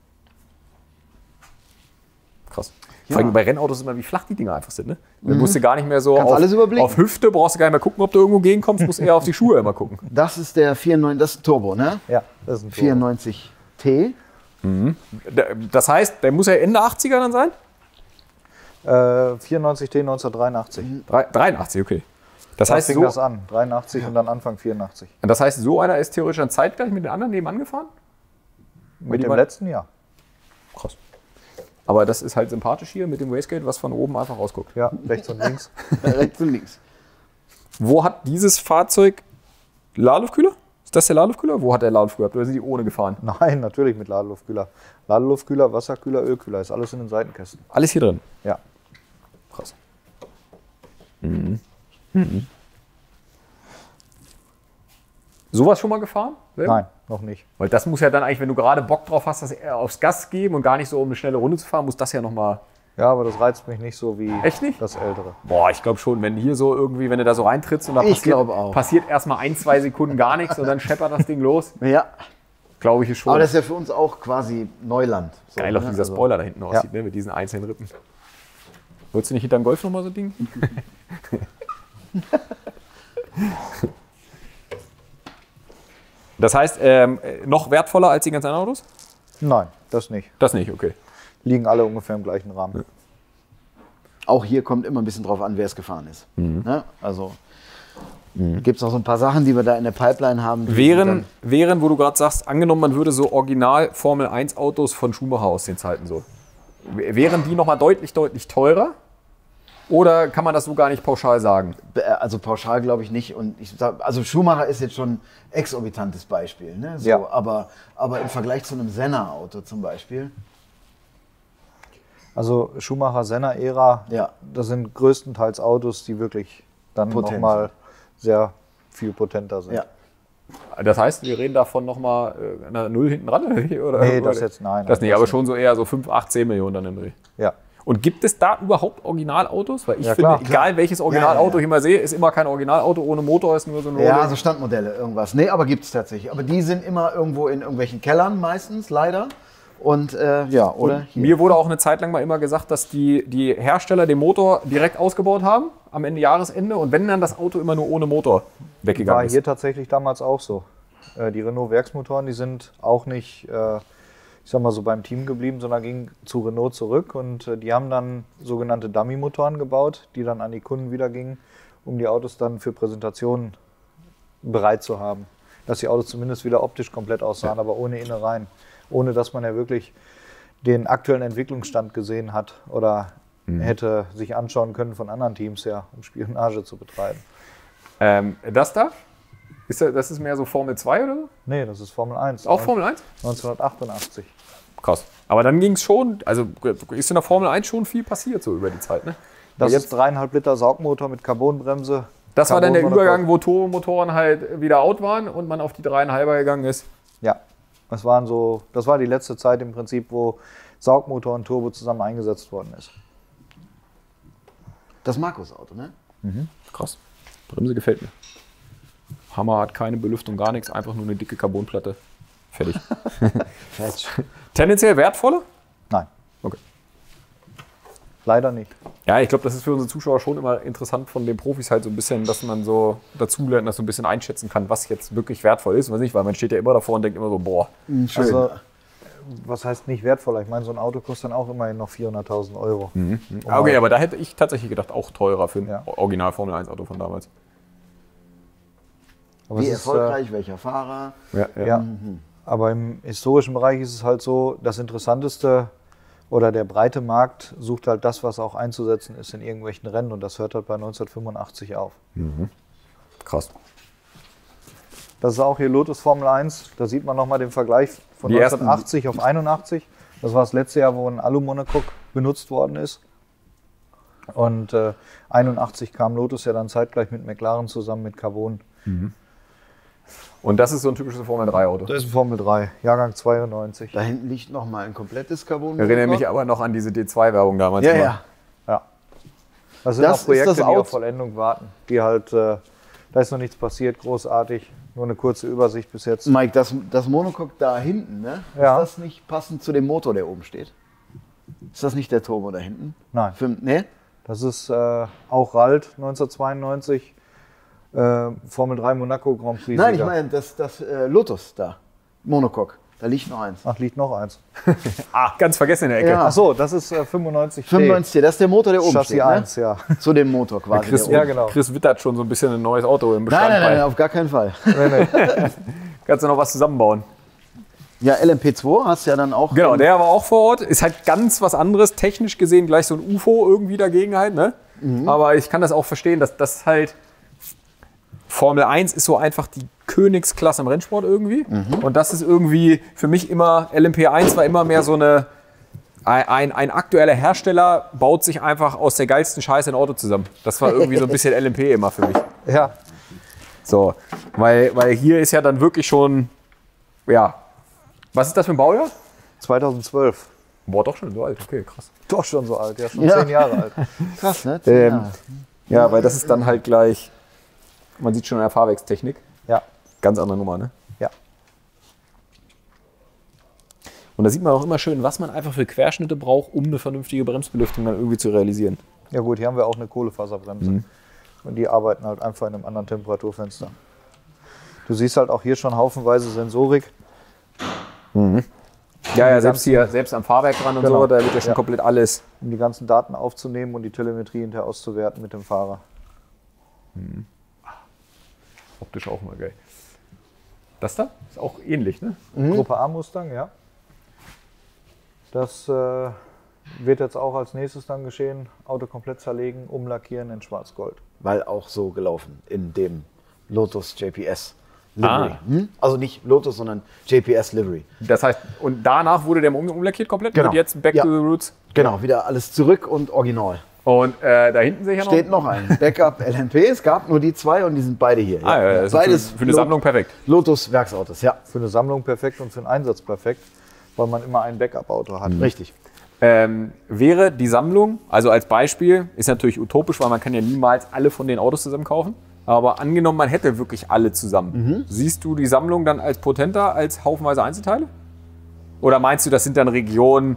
Krass. Vor allem bei Rennautos immer, wie flach die Dinger einfach sind. Ne? Du musst du gar nicht mehr so alles überblicken. auf Hüfte, brauchst du gar nicht mehr gucken, ob du irgendwo gegenkommst, musst eher auf die Schuhe immer gucken. Das ist der 94, das ist ein Turbo, ne? Ja, das ist ein Turbo. 94T. Das heißt, der muss ja Ende 80er dann sein? 94T 1983. 83, okay. Das Da heißt, fing so, das an. 83 und dann Anfang 84. das heißt, so einer ist theoretisch dann zeitgleich mit den anderen nebenan gefahren? Mit dem letzten Jahr. Krass. Aber das ist halt sympathisch hier mit dem Wastegate, was von oben einfach rausguckt. Ja, rechts und links. Rechts und links. Wo hat dieses Fahrzeug Ladeluftkühler? Ist das der Ladeluftkühler? Wo hat der Ladeluftkühler? Oder sind die ohne gefahren? Nein, natürlich mit Ladeluftkühler. Ladeluftkühler, Wasserkühler, Ölkühler, ist alles in den Seitenkästen. Alles hier drin. Ja. Krass. Sowas schon mal gefahren? Selber? Nein, noch nicht. Weil das muss ja dann eigentlich, wenn du gerade Bock drauf hast, das eher aufs Gas geben und gar nicht so um eine schnelle Runde zu fahren, muss das ja nochmal. Ja, aber das reizt mich nicht so wie Echt nicht? das ältere. Boah, ich glaube schon, wenn hier so irgendwie, wenn du da so reintrittst und da Ich glaube auch. passiert erstmal 1-2 Sekunden gar nichts und dann scheppert das Ding los, Ja, glaube ich schon. aber das ist ja für uns auch quasi Neuland. So, geil, auch ne? wie dieser Also, Spoiler da hinten aussieht, ne, mit diesen einzelnen Rippen. Wolltest du nicht hinter dem Golf nochmal so ein Ding? Das heißt, noch wertvoller als die ganzen anderen Autos? Nein, das nicht. Das nicht, okay. Liegen alle ungefähr im gleichen Rahmen. Auch hier kommt immer ein bisschen drauf an, wer es gefahren ist. Ne? Also gibt es noch so ein paar Sachen, die wir da in der Pipeline haben. die Wären, dann- wo du gerade sagst, angenommen, man würde so original Formel 1 Autos von Schumacher aus den Zeiten so. Wären die nochmal deutlich teurer? Oder kann man das so gar nicht pauschal sagen? Also pauschal glaube ich nicht. Und ich sag, also Schumacher ist jetzt schon ein exorbitantes Beispiel. Ne? So, Ja. aber im Vergleich zu einem Senna-Auto zum Beispiel. Also Schumacher-Senna-Ära, Ja. das sind größtenteils Autos, die wirklich dann Potent nochmal sehr viel potenter sind. Ja. Das heißt, wir reden davon nochmal einer Null hinten ran? Oder? Nee, das jetzt nein. Das nicht, das aber nicht. schon so eher so 5, 8, 10 Millionen dann im Dreh. Ja. Und gibt es da überhaupt Originalautos? Weil ich Ja, finde, klar. egal welches Originalauto Ja, ja. ich immer sehe, ist immer kein Originalauto ohne Motor, ist nur so ein Ja, Rolex. so Standmodelle, irgendwas. Nee, aber gibt es tatsächlich. Aber die sind immer irgendwo in irgendwelchen Kellern meistens, leider. Und ja, oder? Hier. Mir wurde auch eine Zeit lang mal immer gesagt, dass die Hersteller den Motor direkt ausgebaut haben, am Ende Jahresende. Und wenn dann das Auto immer nur ohne Motor weggegangen War ist. hier tatsächlich damals auch so. Die Renault-Werksmotoren, die sind auch nicht, ich sag mal so beim Team geblieben, sondern gingen zu Renault zurück. Und die haben dann sogenannte Dummy-Motoren gebaut, die dann an die Kunden wieder gingen, um die Autos dann für Präsentationen bereit zu haben. Dass die Autos zumindest wieder optisch komplett aussahen, aber ohne Innereien. Ohne dass man ja wirklich den aktuellen Entwicklungsstand gesehen hat oder hätte sich anschauen können von anderen Teams her, um Spionage zu betreiben. Das da? Das ist mehr so Formel 2 oder so? Nee, das ist Formel 1. Auch Formel 1? 1988. Krass. Aber dann ging es schon, also ist in der Formel 1 schon viel passiert so über die Zeit, ne? Das jetzt ist 3,5 Liter Saugmotor mit Carbonbremse. Das war dann der Carbonmonocoque. Übergang, wo Turbomotoren halt wieder out waren und man auf die 3,5er gegangen ist. Ja, das war die letzte Zeit im Prinzip, wo Saugmotor und Turbo zusammen eingesetzt worden ist. Das Markus-Auto, ne? Krass. Bremse gefällt mir. Hammer hat keine Belüftung, gar nichts, einfach nur eine dicke Carbonplatte. Fertig. Fetch. Tendenziell wertvoller? Nein, Okay. leider nicht. Ja, ich glaube, das ist für unsere Zuschauer schon immer interessant von den Profis halt so ein bisschen, dass man so dazulernt, dass so ein bisschen einschätzen kann, was jetzt wirklich wertvoll ist und was nicht, weil man steht ja immer davor und denkt immer so, boah. Schön. Also, was heißt nicht wertvoller? Ich meine, so ein Auto kostet dann auch immerhin noch 400.000 Euro. Okay, aber da hätte ich tatsächlich gedacht, auch teurer für ein Ja. Original Formel 1 Auto von damals. Aber Wie es ist, erfolgreich, welcher Fahrer? ja. Aber im historischen Bereich ist es halt so, das Interessanteste oder der breite Markt sucht halt das, was auch einzusetzen ist in irgendwelchen Rennen und das hört halt bei 1985 auf. Krass. Das ist auch hier Lotus Formel 1, da sieht man nochmal den Vergleich von Die ersten- 1980 auf 81. Das war das letzte Jahr, wo ein Alu-Monocoque benutzt worden ist. Und 81 kam Lotus ja dann zeitgleich mit McLaren zusammen mit Carbon. Und das ist so ein typisches Formel 3 Auto. Das ist Formel 3, Jahrgang 92. Da hinten liegt noch mal ein komplettes Carbon. Ich erinnere mich aber noch an diese D2-Werbung damals. Ja, immer. ja. Ja. Das sind Das auch ist Projekte, das die Auto. auf Vollendung warten. Die halt, da ist noch nichts passiert, großartig. Nur eine kurze Übersicht bis jetzt. Mike, das Monocoque da hinten, ne? Ja. Ist das nicht passend zu dem Motor, der oben steht? Ist das nicht der Turbo da hinten? Nein, Ne? das ist auch Ralt 1992. Formel 3 Monaco Grand Prix. Nein, ich meine das Lotus da. Monocoque. Da liegt noch eins. Ach, liegt noch eins. Ah, ganz vergessen in der Ecke. Ja. Ach so, das ist 95. 95, das ist der Motor, der oben Chassis steht. 1, ja. Ne? Zu dem Motor quasi. Chris, der Ja, oben. genau. Chris wittert schon so ein bisschen ein neues Auto im Bestand. Nein, auf gar keinen Fall. Kannst du noch was zusammenbauen? Ja, LMP2 hast du ja dann auch. Genau, der war auch vor Ort. Ist halt ganz was anderes. Technisch gesehen gleich so ein UFO irgendwie dagegen halt. Ne? Aber ich kann das auch verstehen, dass das halt Formel 1 ist so einfach die Königsklasse im Rennsport irgendwie. Und das ist irgendwie für mich immer, LMP1 war immer mehr so ein aktueller Hersteller baut sich einfach aus der geilsten Scheiße ein Auto zusammen. Das war irgendwie so ein bisschen LMP immer für mich. Ja, So, weil hier ist ja dann wirklich schon, ja, was ist das für ein Baujahr? 2012. Boah, doch schon so alt, okay, krass. Doch schon so alt, ja, schon Ja. 10 Jahre alt. Krass, ne? Ja, weil das ist dann halt gleich, man sieht schon in der Fahrwerkstechnik, Ja, ganz andere Nummer, ne? ja. Und da sieht man auch immer schön, was man einfach für Querschnitte braucht, um eine vernünftige Bremsbelüftung dann irgendwie zu realisieren. Ja gut, hier haben wir auch eine Kohlefaserbremse. Und die arbeiten halt einfach in einem anderen Temperaturfenster. Du siehst halt auch hier schon haufenweise Sensorik. Ja, selbst hier, selbst am Fahrwerk dran und Genau. so, da wird ja schon Ja. komplett alles. Um die ganzen Daten aufzunehmen und die Telemetrie hinterher auszuwerten mit dem Fahrer. Optisch auch mal geil. Das da ist auch ähnlich, ne? Gruppe A Mustang, ja. Das wird jetzt auch als nächstes dann geschehen. Auto komplett zerlegen, umlackieren in Schwarz-Gold. Weil auch so gelaufen in dem Lotus JPS Livery. Ah. Also nicht Lotus, sondern JPS Livery. Das heißt, und danach wurde der umlackiert komplett Genau. und jetzt back Ja. to the roots. Genau, wieder alles zurück und original. Und da hinten sehe ich ja noch. Steht noch ein Backup LMP. Es gab nur die zwei und die sind beide hier. Ah, ja, also Beides für eine Sammlung perfekt. Lotus Werksautos, ja. Für eine Sammlung perfekt und für einen Einsatz perfekt, weil man immer ein Backup-Auto hat. Richtig. Wäre die Sammlung, also als Beispiel, ist natürlich utopisch, weil man kann ja niemals alle von den Autos zusammen kaufen. Aber angenommen, man hätte wirklich alle zusammen. Siehst du die Sammlung dann als potenter als haufenweise Einzelteile? Oder meinst du, das sind dann Regionen,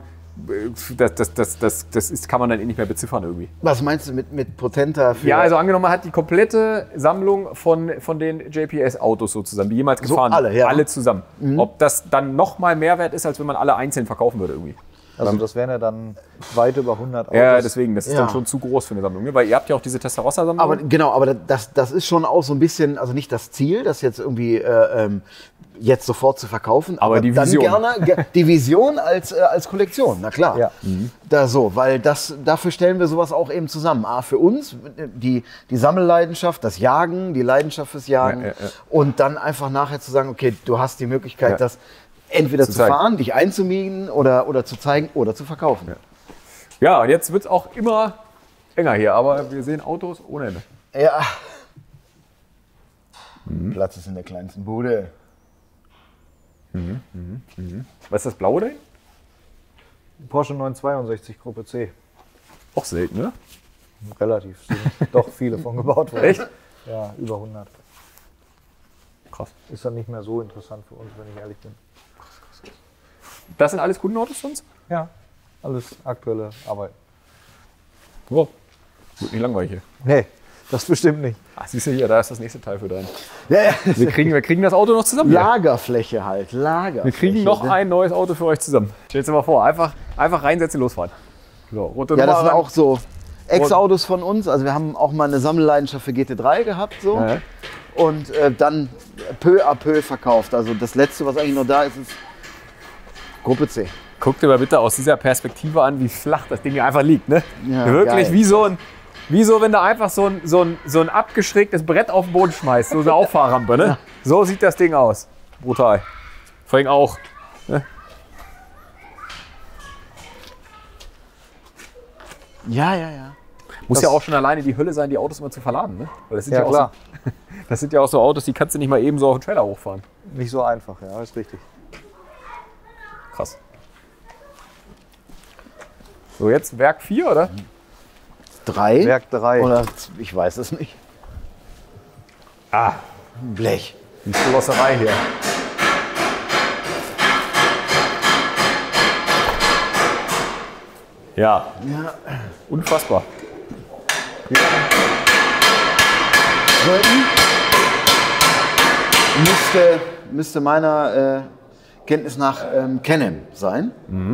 das kann man dann nicht mehr beziffern irgendwie? Was meinst du mit potenter? Ja, also angenommen, man hat die komplette Sammlung von den JPS-Autos so zusammen, die jemals gefahren sind. Alle zusammen. Ob das dann nochmal mehr wert ist, als wenn man alle einzeln verkaufen würde irgendwie. Also das wären ja dann weit über 100 Autos. Ja, deswegen, das ist dann schon zu groß für eine Sammlung. Weil ihr habt ja auch diese Testarossa-Sammlung. Aber genau, aber das ist schon auch so ein bisschen, also nicht das Ziel, das jetzt irgendwie jetzt sofort zu verkaufen, aber die Vision. Dann gerne die Vision als Kollektion, na klar. Ja. Da so, weil dafür stellen wir sowas auch eben zusammen. A, für uns, die Sammelleidenschaft, das Jagen, die Leidenschaft fürs Jagen und dann einfach nachher zu sagen, okay, du hast die Möglichkeit, das entweder zu fahren, dich einzumieten oder zu zeigen oder zu verkaufen. Ja, und jetzt wird es auch immer enger hier, aber wir sehen Autos ohne Ende. Ja. Platz ist in der kleinsten Bude. Was ist das Blaue da? Porsche 962 Gruppe C. Auch selten, ne? Relativ. Sind doch viele von gebaut worden. Echt? Ja, über 100. Krass. Ist dann nicht mehr so interessant für uns, wenn ich ehrlich bin. Das sind alles Kundenautos sonst? Ja, alles aktuelle Arbeit. Wow. Wird nicht langweilig hier. Nee, das bestimmt nicht. Ach, siehst du hier, da ist das nächste Teil für deinen. Ja, Wir kriegen das Auto noch zusammen. Lagerfläche halt, Lagerfläche. Wir kriegen noch ein neues Auto für euch zusammen. Stellt dir mal vor, einfach reinsetzen, losfahren. So, rote Ja, das Nummer sind ran. auch so Ex-Autos von uns. Also wir haben auch mal eine Sammelleidenschaft für GT3 gehabt. So. Ja. Und dann peu à peu verkauft. Also das Letzte, was eigentlich noch da ist, ist Gruppe C. Guck dir mal bitte aus dieser Perspektive an, wie flach das Ding hier einfach liegt. Ne? Ja, wirklich geil. wie so, wenn du einfach so ein abgeschrägtes Brett auf den Boden schmeißt, so eine Auffahrrampe. Ne? So sieht das Ding aus. Brutal. Vor allem auch. Ne? Ja. Muss ja auch schon alleine die Hölle sein, die Autos immer zu verladen. Ne? Weil das sind Ja, auch klar. So, das sind ja auch so Autos, die kannst du nicht mal eben so auf den Trailer hochfahren. Nicht so einfach, ja, ist richtig. Krass. So, jetzt Werk 4, oder? 3? Werk 3. Oder ich weiß es nicht. Blech. Die Schlosserei hier. Ja, unfassbar. Müsste meiner Kenntnis nach Can-Am sein.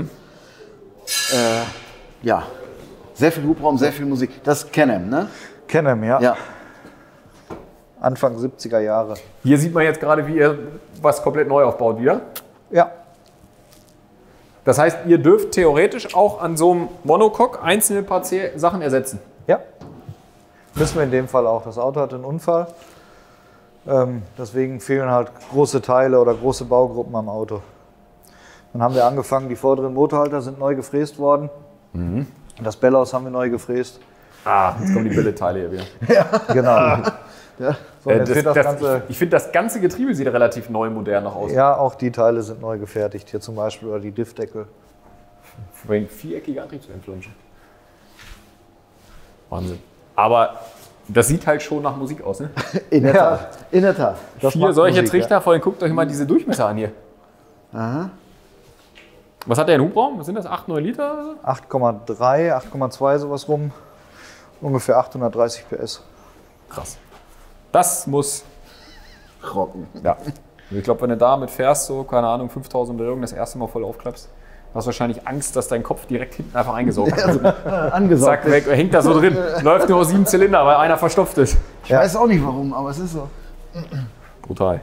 Ja, sehr viel Hubraum, sehr viel Musik. Das ist Can-Am, ne? Can-Am, ja. Ja. Anfang 70er Jahre. Hier sieht man jetzt gerade, wie ihr was komplett neu aufbaut wieder. Ja, Das heißt, ihr dürft theoretisch auch an so einem Monocoque einzelne paar Sachen ersetzen. ja. Müssen wir in dem Fall auch. Das Auto hat einen Unfall. Deswegen fehlen halt große Teile oder große Baugruppen am Auto. Dann haben wir angefangen, die vorderen Motorhalter sind neu gefräst worden. Das Bellhaus haben wir neu gefräst. Jetzt kommen die Billigteile hier wieder. Genau. So, jetzt wird das Ganze, ich finde, das ganze Getriebe sieht relativ neu modern noch aus. ja, auch die Teile sind neu gefertigt. Hier zum Beispiel oder die Diffdeckel. Wegen viereckige Antriebswellenflaschen. Wahnsinn. Aber das sieht halt schon nach Musik aus, ne? In der Tat. In der Tat. Das 4 macht solche Musik, Trichter, vor allem guckt euch mal diese Durchmesser an hier. Aha. Was hat der in Hubraum? Was sind das? 8, 9 Liter? Oder so? 8,3, 8,2 sowas rum. Ungefähr 830 PS. Krass. Das muss. Rocken. Ja. Ich glaube, wenn du damit fährst, so, keine Ahnung, 5000 Umdrehungen, das erste Mal voll aufklappst, hast du wahrscheinlich Angst, dass dein Kopf direkt hinten einfach eingesaugt wird. Angesagt. Zack, weg, hängt da so drin. Läuft nur 7 Zylinder, weil einer verstopft ist. Ich weiß auch nicht warum, aber es ist so. Brutal.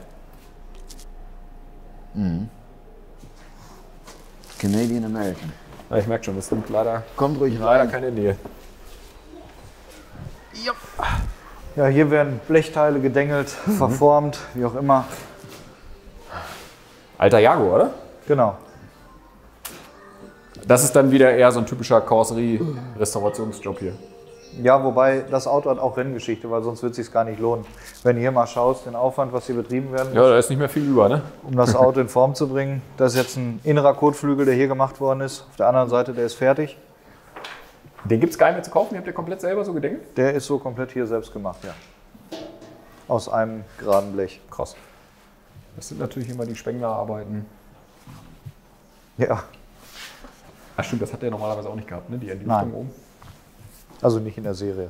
Canadian American. Ja, ich merke schon, das sind leider Kommt ruhig rein. keine Nähe. Ja, hier werden Blechteile gedengelt, verformt, wie auch immer. Alter Jaguar, oder? Genau. Das ist dann wieder eher so ein typischer Karosserie-Restaurationsjob hier. Ja, wobei das Auto hat auch Renngeschichte, weil sonst wird es sich gar nicht lohnen. Wenn du hier mal schaust, den Aufwand, was hier betrieben werden muss, Ja, da ist nicht mehr viel über, ne? um das Auto in Form zu bringen. Das ist jetzt ein innerer Kotflügel, der hier gemacht worden ist. Auf der anderen Seite, der ist fertig. Den gibt es gar nicht mehr zu kaufen, den habt ihr komplett selber so gedengelt? Der ist so komplett hier selbst gemacht, ja. Aus einem geraden Blech. Krass. Das sind natürlich immer die Spenglerarbeiten. Ja, Ach stimmt, das hat der normalerweise auch nicht gehabt, ne? Die Lüftung Nein. oben. also nicht in der Serie.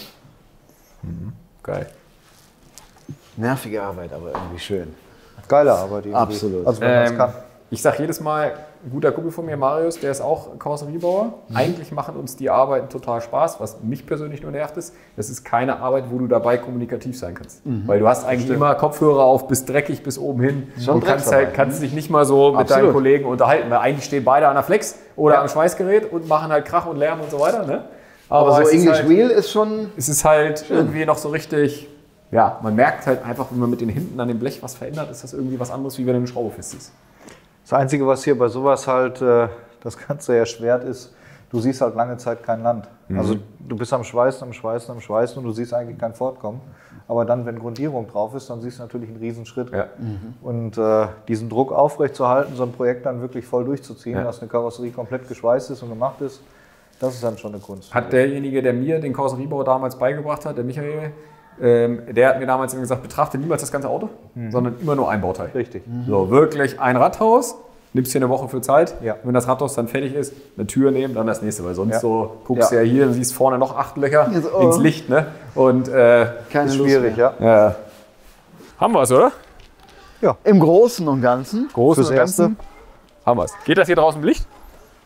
Geil. Nervige Arbeit, aber irgendwie schön. Geile Arbeit. irgendwie. Absolut. Also wenn man es kann. Ich sage jedes Mal, ein guter Kumpel von mir, Marius, der ist auch Karosseriebauer. Eigentlich machen uns die Arbeiten total Spaß. Was mich persönlich nur nervt ist, das ist keine Arbeit, wo du dabei kommunikativ sein kannst. Weil du hast eigentlich immer Kopfhörer auf, bis dreckig, bis oben hin. Schon Und kannst Drecksarbeit, dich nicht mal so mit Absolut. deinen Kollegen unterhalten. Weil eigentlich stehen beide an der Flex oder am Schweißgerät und machen halt Krach und Lärm und so weiter. Ne? Aber so es ist English halt, Wheel ist schon. es ist halt irgendwie noch so richtig, ja, man merkt halt einfach, wenn man mit den Hinten an dem Blech was verändert, ist das irgendwie was anderes, wie wenn eine Schraube fest ist. Das Einzige, was hier bei sowas halt das Ganze erschwert ist, du siehst halt lange Zeit kein Land. Also du bist am Schweißen und du siehst eigentlich kein Fortkommen. Aber dann, wenn Grundierung drauf ist, dann siehst du natürlich einen Riesenschritt. Ja. Und diesen Druck aufrechtzuerhalten, so ein Projekt dann wirklich voll durchzuziehen, dass eine Karosserie komplett geschweißt ist und gemacht ist, das ist dann schon eine Kunst. Hat derjenige, der mir den Karosseriebau damals beigebracht hat, der Michael, der hat mir damals immer gesagt, betrachte niemals das ganze Auto, sondern immer nur ein Bauteil. Richtig. So, wirklich ein Rathaus, nimmst dir eine Woche für Zeit. Ja. Wenn das Rathaus dann fertig ist, eine Tür nehmen, dann das nächste, weil sonst Ja. so guckst du ja hier und siehst vorne noch 8 Löcher Jetzt, oh. ins Licht. Ne? Und Keine Ist Lust schwierig, mehr. ja. haben wir es, oder? Im Großen und Ganzen. Großen Fürs und Ganzen haben wir es. Geht das hier draußen im Licht?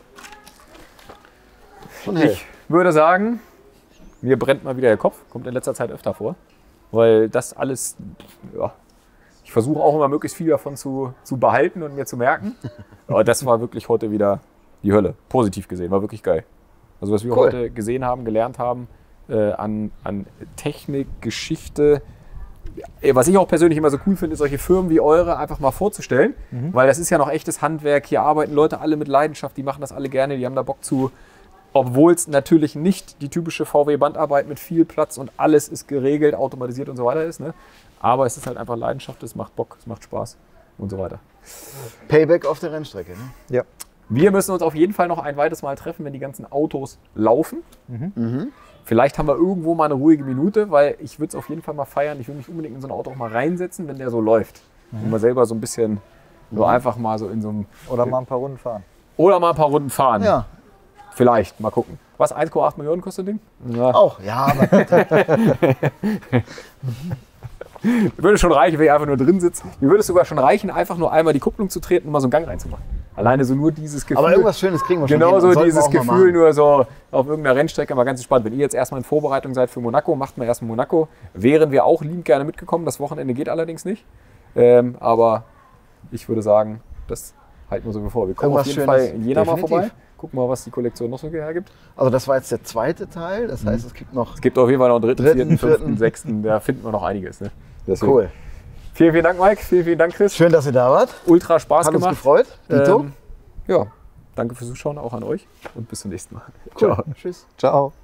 Schon hell. Ich würde sagen, mir brennt mal wieder der Kopf. Kommt in letzter Zeit öfter vor. Weil das alles, ja, ich versuche auch immer möglichst viel davon zu behalten und mir zu merken. Aber das war wirklich heute wieder die Hölle. Positiv gesehen, war wirklich geil. Also was wir Cool. heute gesehen haben, gelernt haben, an Technik, Geschichte. Was ich auch persönlich immer so cool finde, ist solche Firmen wie eure einfach mal vorzustellen. Weil das ist ja noch echtes Handwerk. Hier arbeiten Leute alle mit Leidenschaft, die machen das alle gerne, die haben da Bock zu. Obwohl es natürlich nicht die typische VW-Bandarbeit mit viel Platz und alles ist geregelt, automatisiert und so weiter ist. Ne? Aber es ist halt einfach Leidenschaft, es macht Bock, es macht Spaß und so weiter. Payback auf der Rennstrecke. Ne? Ja. Wir müssen uns auf jeden Fall noch ein weiteres Mal treffen, wenn die ganzen Autos laufen. Vielleicht haben wir irgendwo mal eine ruhige Minute, weil ich würde es auf jeden Fall mal feiern. Ich will mich unbedingt in so ein Auto auch mal reinsetzen, wenn der so läuft. Und mal selber so ein bisschen, so einfach mal so in so einem... Oder mal ein paar Runden fahren. Oder mal ein paar Runden fahren. Ja. Vielleicht, mal gucken. Was, 1,8 Millionen kostet das Ding? Ja. Auch, ja, aber Würde schon reichen, wenn ich einfach nur drin sitze. Mir würde es sogar schon reichen, einfach nur einmal die Kupplung zu treten und mal so einen Gang reinzumachen. Alleine so nur dieses Gefühl. Aber irgendwas Schönes kriegen wir schon. Genau hin. so Sollten wir dieses auch mal Gefühl, machen. nur so auf irgendeiner Rennstrecke, mal ganz entspannt. Wenn ihr jetzt erstmal in Vorbereitung seid für Monaco, macht mal erstmal Monaco. Wären wir auch liebend gerne mitgekommen. Das Wochenende geht allerdings nicht. Aber ich würde sagen, das halten wir so bevor. Wir kommen Irgendwas auf jeden Schönes. Fall in Jena mal Definitiv. vorbei. Gucken mal, was die Kollektion noch so hergibt. Also das war jetzt der zweite Teil. Das heißt, es gibt noch. Es gibt auf jeden Fall noch einen dritten, Dritten, vierten, vierten. 5., 6. Da finden wir noch einiges. Ne? Deswegen. Cool. Vielen, vielen Dank, Mike. Vielen, vielen Dank, Chris. Schön, dass ihr da wart. Ultra Spaß Hat uns gemacht. gefreut. Dito. Ja, danke fürs Zuschauen auch an euch und bis zum nächsten Mal. Cool. Ciao. Tschüss. Ciao.